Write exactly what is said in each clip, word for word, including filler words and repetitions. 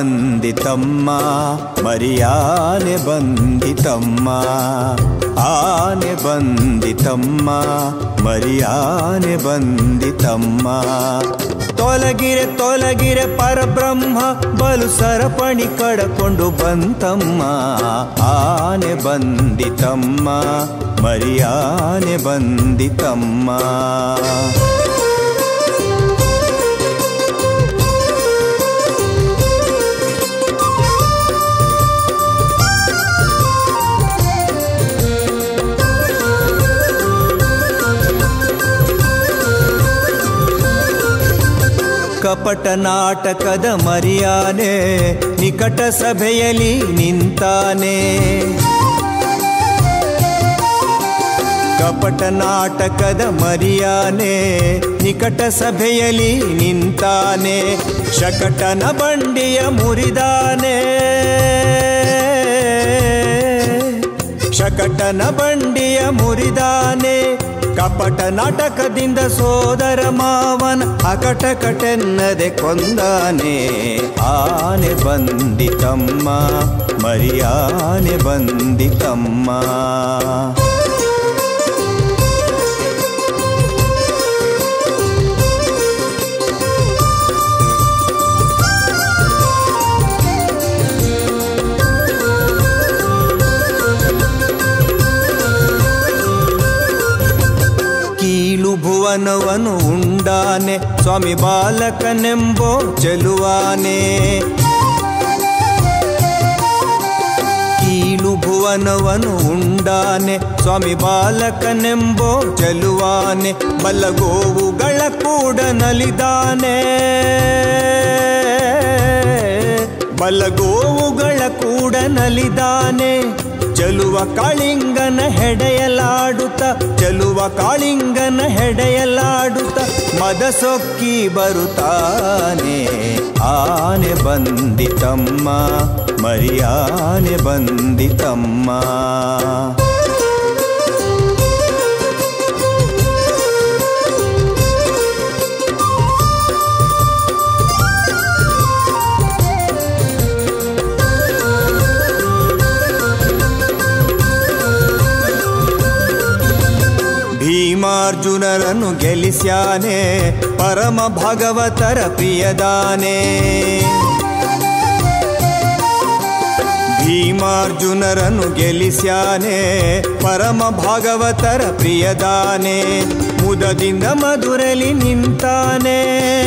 ಬಂದಿತಮ್ಮ ಮರಿಯಾನೆ ಬಂದಿತಮ್ಮ ಆನೆ ಬಂದಿತಮ್ಮ ಮರಿಯಾನೆ ಬಂದಿತಮ್ಮ ತೊಲಗಿರೆ ತೊಲಗಿರೆ ಪರಬ್ರಹ್ಮ ಬಲು ಸರಪಣಿ ಕಡಕೊಂಡು ಬಂತಮ್ಮ ಆನೆ ಬಂದಿತಮ್ಮ ಮರಿಯಾನೆ ಬಂದಿತಮ್ಮ ಕಪಟ ನಾಟಕದ ಮರಿಯಾನೆ ನಿಕಟ ಸಭೆಯಲ್ಲಿ ನಿಂತಾನೆ ಕಪಟ ನಾಟಕದ ಮರಿಯಾನೆ ನಿಕಟ ಸಭೆಯಲ್ಲಿ ನಿಂತಾನೆ ಶಕಟನ ಬಂಡಿಯ ಮುರಿದಾನೆ ಶಕಟನ ಬಂಡಿಯ ಮುರಿದಾನೆ ಕಪಟ ನಾಟಕದಿಂದ ಸೋದರ ಮಾವನ ಅಕಟಕಟೆನ್ನದೆ ಕೊಂದಾನೆ ಆನೆ ಬಂದಿತಮ್ಮ ಮರಿಯಾನೆ ಬಂದಿತಮ್ಮ ಭುವನವನು ಉಂಡಾನೆ ಸ್ವಾಮಿ ಬಾಲಕನೆಂಬೋ ಚೆಲುವಾನೆ ಕೀಳು ಭುವನವನು ಉಂಡಾನೆ ಸ್ವಾಮಿ ಬಾಲಕನೆಂಬೋ ಚೆಲುವಾನೆ ಬಲ್ಲಗೋವುಗಳ ಕೂಡ ನಲಿದಾನೆ ಬಲ್ಲಗೋವುಗಳ ಕೂಡ ನಲಿದಾನೆ ಚಲುವ ಕಾಳಿಂಗನ ಹೆಡೆಯಲಾಡುತ್ತ ಚಲುವ ಕಾಳಿಂಗನ ಹೆಡೆಯಲಾಡುತ್ತ ಮದ ಸೊಕ್ಕಿ ಬರುತ್ತಾನೆ ಆನೆ ಬಂದಿತಮ್ಮ ಮರಿಯಾನೆ ಬಂದಿತಮ್ಮ ಭೀಮಾರ್ಜುನರನ್ನು ಗೆಲಿಸ್ಯಾನೆ ಪರಮ ಭಾಗವತರ ಪ್ರಿಯದಾನೆ ಭೀಮಾರ್ಜುನರನ್ನು ಗೆಲಿಸ್ಯಾನೆ ಪರಮ ಭಾಗವತರ ಪ್ರಿಯದಾನೆ ಮುದದಿಂದ ಮಧುರಲಿ ನಿಂತಾನೆ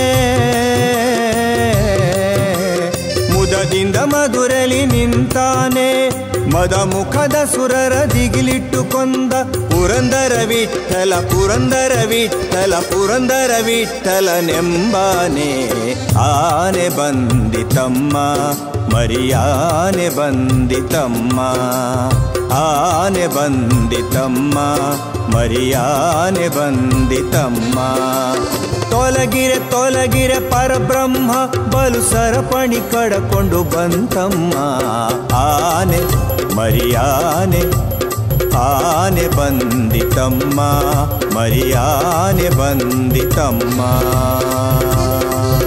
ಮುದದಿಂದ ಮಧುರಲಿ ನಿಂತಾನೆ ಮದ ಮುಖದ ಸುರರ ದಿಗಿಲಿಟ್ಟು ಕೊಂದ ಪುರಂದರ ವಿಠಲ ಪುರಂದರ ವಿಠಲ ಪುರಂದರ ವಿಠಲನೆಂಬಾನೆ ಆನೆ ಬಂದಿತಮ್ಮ ಮರಿಯಾನೆ ಬಂದಿತಮ್ಮ ಆನೆ ಬಂದಿತಮ್ಮ ಮರಿಯಾನೆ ಬಂದಿತಮ್ಮ ತೊಲಗಿರೆ ತೊಲಗಿರೆ ಪರಬ್ರಹ್ಮ ಬಲು ಸರಪಣಿ ಕಡಕೊಂಡು ಬಂತಮ್ಮ ಆನೆ ಮರಿಯಾನೆ ಆನೆ ಬಂದಿತಮ್ಮ ಮರಿಯಾನೆ ಬಂದಿತಮ್ಮ